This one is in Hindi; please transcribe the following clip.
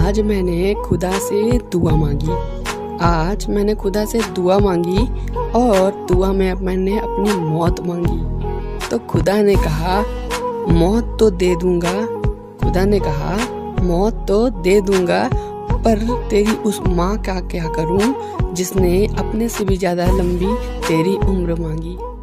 आज मैंने खुदा से दुआ मांगी। आज मैंने खुदा से दुआ मांगी और दुआ में मैंने अपनी मौत मांगी। तो खुदा ने कहा मौत तो दे दूंगा, खुदा ने कहा मौत तो दे दूंगा, पर तेरी उस माँ का क्या करूं जिसने अपने से भी ज़्यादा लंबी तेरी उम्र मांगी।